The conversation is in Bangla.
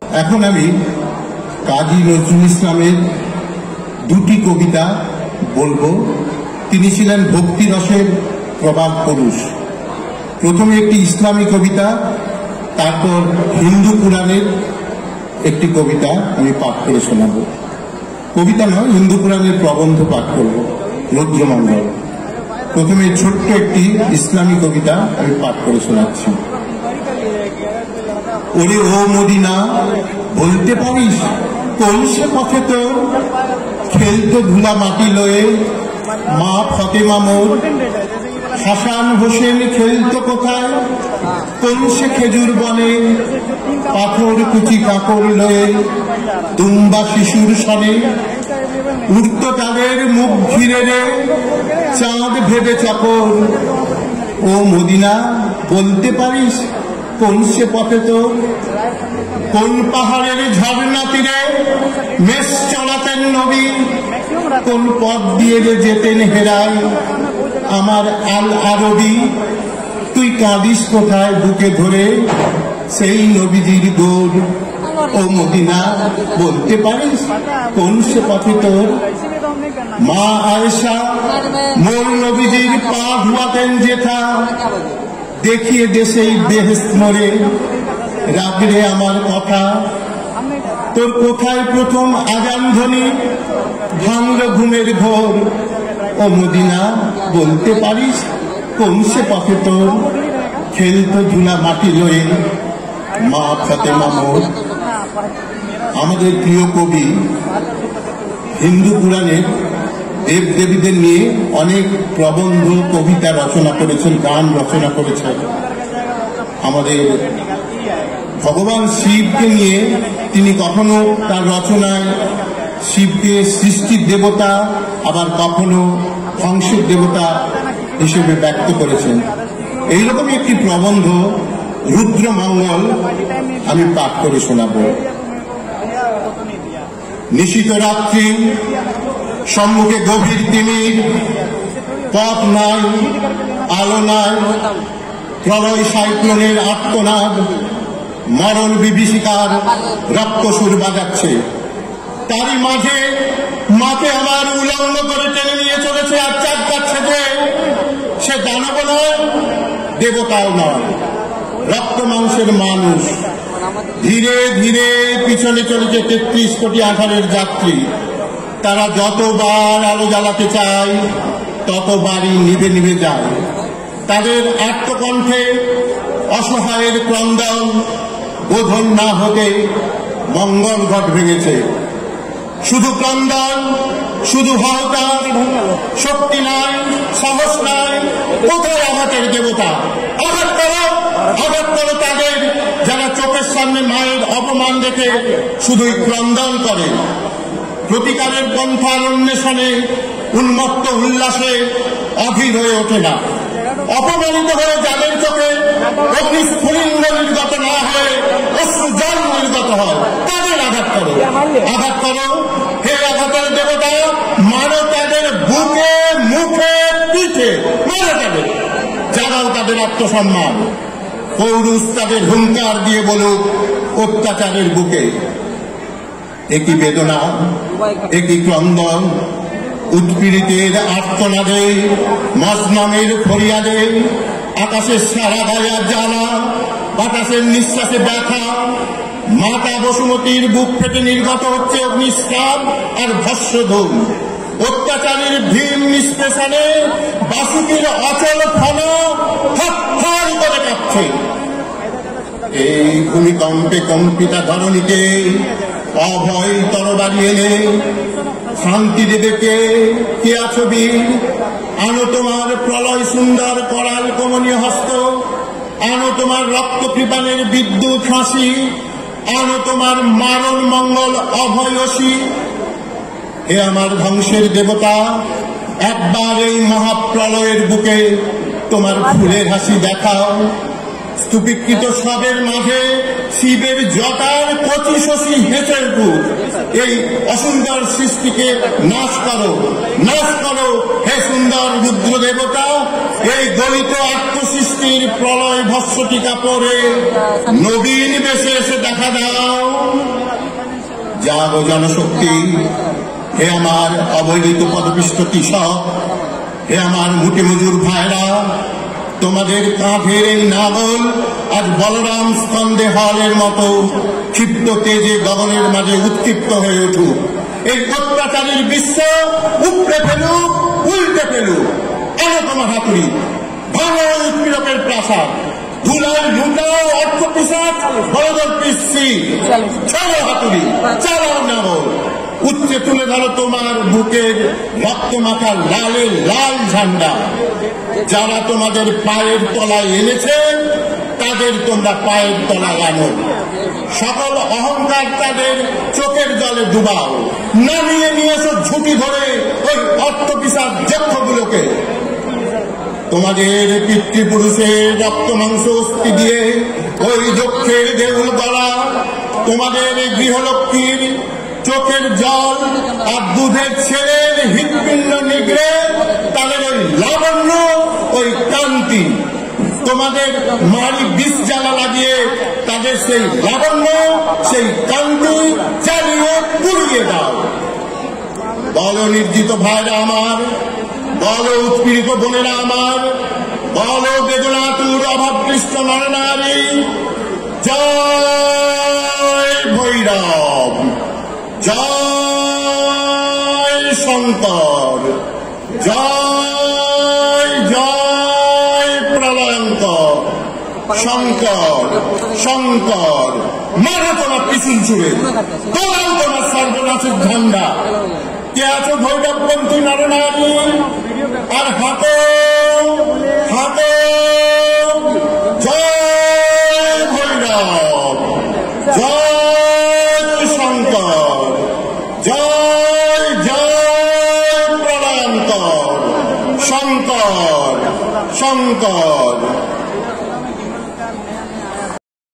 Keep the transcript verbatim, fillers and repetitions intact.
এখন আমি কাজী নজরুল ইসলামের দুটি কবিতা বলবো। তিনি ছিলেন ভক্তি রসের প্রবাদ পুরুষ। প্রথমে একটি ইসলামী কবিতা, তারপর হিন্দু পুরাণের একটি কবিতা আমি পাঠ করে শোনাব। কবিতা নয়, হিন্দু পুরাণের প্রবন্ধ পাঠ করব, রুদ্রমঙ্গল। প্রথমে ছোট্ট একটি ইসলামী কবিতা আমি পাঠ করে শোনাচ্ছি। ওরে ও মদিনা, বলতে পারিস কোন সে পথে তোর খেলতো ধুলা মাটি লয়ে মা ফতেমা মোর? হাসান হোসেন খেলতো কোথায় কোন সে খেজুর বনে পাথর কুচি কাপড় লয়ে দুম্বা শিশুর সনে? উঠত তাদের মুখ ঘিরে রে চাঁদ ভেবে চাপড়। ও মদিনা, বলতে পারিস কোন সে পথে তোর? কোন পাহাড়ের ঝর্ণা তীরে মেষ চলাতেন নবী? কোন পথ দিয়ে যে যেতেন হেরাই আমার আল আরবি? তুই কাঁদিস কোথায় বুকে ধরে সেই নবীজির গোর? ও মদিনা, বলতে পারিস কোন সে পথে তোর? মা আয়েশা মোর নবীজির পা ধুয়াতেন যেথা, দেখিয়ে দেশেই বেহেশত মোরে রাগরে আমার কথা। তোর কোথায় প্রথম আজান ধ্বনি ভাঙল ঘুমের ঘোর? ও মদিনা, বলতে পারিস কোন সে পথে তোর? খেলতো ধুলা মাটি লয়ে মা ফতেমা মোর। আমাদের প্রিয় কবি হিন্দু পুরাণের দেব দেবীদের নিয়ে অনেক প্রবন্ধ কবিতা রচনা করেছেন, গান রচনা করেছেন। আমাদের ভগবান শিবকে নিয়ে তিনি কখনো তার রচনায় শিবকে সৃষ্টির দেবতা, আবার কখনো ধ্বংসের দেবতা হিসেবে ব্যক্ত করেছেন। এইরকমই একটি প্রবন্ধ রুদ্রমঙ্গল আমি পাঠ করে শোনাব। নিশিত রাত্রি, সম্মুখে গভীর তিমির, পথ নাই আলো নাই, প্রলয় সাইক্লোনের আর্তনাদ, মরণ বিভীষিকার রক্তসুর বাজাচ্ছে। তারই মাঝে মাকে আমার উলঙ্গ করে টেনে নিয়ে চলেছে আর চাপকাচ্ছে যে সে দানব নয়, দেবতাও নয়, রক্ত মাংসের মানুষ। ধীরে ধীরে পিছনে চলেছে তেত্রিশ কোটি আধারের যাত্রী। তারা যতবার আলো জ্বালাতে চায় ততবারই নিভে নিভে যায়। তাদের আত্মকণ্ঠে অসহায়ের ক্রন্দন বোধন না হতে মঙ্গল ঘট ভেঙেছে। শুধু ক্রন্দন, শুধু হাহাকার, শক্তি নাই, সাহস নাই। কোথায় আঘাতের দেবতা? আঘাত করো, আঘাত করো তাদের যারা চোখের সামনে মায়ের অপমান দেখে শুধুই ক্রন্দন করে। প্রতিকারের পন্থার অন্বেষণে উন্মত্ত উল্লাসে অধীর হয়ে ওঠে না। অপমানিত হয়ে যাদের চোখে অগ্নিস্ফুলিঙ্গ নির্গত না হয়ে অশ্রু জল নির্গত হয়, তাদের আঘাত করো, আঘাত করো। হে আঘাতের দেবতা, মারো তাদের বুকে, মুখে, পিঠে, মারো তাদের, জাগাও তাদের আত্মসম্মান। পৌরুষ তাদের হুঙ্কার দিয়ে বলুক অত্যাচারের বুকে। একই বেদনা, একই ক্রন্দন, উৎপীড়িতের আর্তনাদে, মজনামের ফরিয়াদে, আকাশের সারা গায়া জ্বালা, বাতাসের নিঃশ্বাসে ব্যথা। মাতা বসুমতীর বুক ফেটে নির্গত হচ্ছে অগ্নিস্রাব আর ভস্মধূম। অত্যাচারীর ভীম নিষ্পেষণে বাসুকির অচল ফল থরথর করে কাঁপছে। এই ভূমিকম্পে কম্পিতা ধরণীতে অভয় তরবারি এনে শান্তি দেবে কে? কে আছো বীর? আনো তোমার প্রলয় সুন্দর করাল কমনীয় হস্ত, আনো তোমার রক্ত কৃপানের বিদ্যুৎ হাসি, আনো তোমার মারণ মঙ্গল অভয়সী। হে আমার ধ্বংসের দেবতা, একবার এই মহাপ্রলয়ের বুকে তোমার ফুলের হাসি দেখাও। স্তূপীকৃত সবের মাঝে শিবের জটার কচি শশী হেঁচের বুক। এই অসুন্দর সৃষ্টিকে নাশ করো, নাশ করো হে সুন্দর রুদ্র দেবতা। এই দলিত আত্মসৃষ্টির প্রলয় ভস্মটিকা পরে নবীন বেশে এসে দেখা দাও। জাগো জনশক্তি, হে আমার অবহেলিত পদপিষ্ট কৃষক, হে আমার মুটি মজুর ভাইরা, তোমাদের কাঁধের এই নাগল আজ বলরাম স্কন্দে হলের মতো ক্ষিপ্ত তেজে গগনের মাঝে উৎক্ষিপ্ত হয়ে উঠুক। এই অত্যাচারীর বিশ্ব উপড়ে ফেলুক, উল্টে ফেলুক। কেন তোমার হাতুড়ি ভাঙো উৎপীড়কের প্রাসাদ, ধুলার ঢুকাও অর্থ পিসাচ বড়দল পিসি, চলো হাতুড়ি, চালাও নাগল, উচ্চে তুলে ধরো তোমার বুকের রক্ত মাখা লালের লাল ঝান্ডা। যারা তোমাদের পায়ের তলায় এনেছে তাদের তোমরা পায়ের তলায় আনো। সকল অহংকার তাদের চোখের জলে ডুবাও, নামিয়ে নিয়ে এসো ঝুঁকি ধরে ওই অর্থ পিসাচ যক্ষগুলোকে। তোমাদের পিতৃপুরুষের রক্ত মাংস অস্থি দিয়ে ওই যক্ষের দেউল গলা, তোমাদের গৃহলক্ষ্মীর চোখের জল আর দুধের ছেলের হৃৎপিণ্ড নিগড়ে তাদের ওই লাবণ্য, ওই কান্তি, তোমাদের মারি বিষ জ্বালা লাগিয়ে তাদের সেই লাবণ্য, সেই কান্তি জ্বালিয়ে পুড়িয়ে দাও। বল নির্জিত ভাইরা আমার, বল উৎপীড়িত বোনেরা আমার, বল বেদনাতুর অভাবক্লিষ্ট নরনারী, জয় ভৈরব, জয় শঙ্কর, জয় জয় প্রলয়ঙ্কর, শঙ্কর শঙ্কর। মারা তোমার পিছন ছুড়ে, তোলাও তোমার সর্বনাশের ঝান্ডা। কে আছো ভৈরবপন্থী নরনারী? আর হাতো হাতো, জয় ভৈরব, জয় শঙ্কর, জয় জয় প্রলয়ঙ্কর, শঙ্কর শঙ্কর।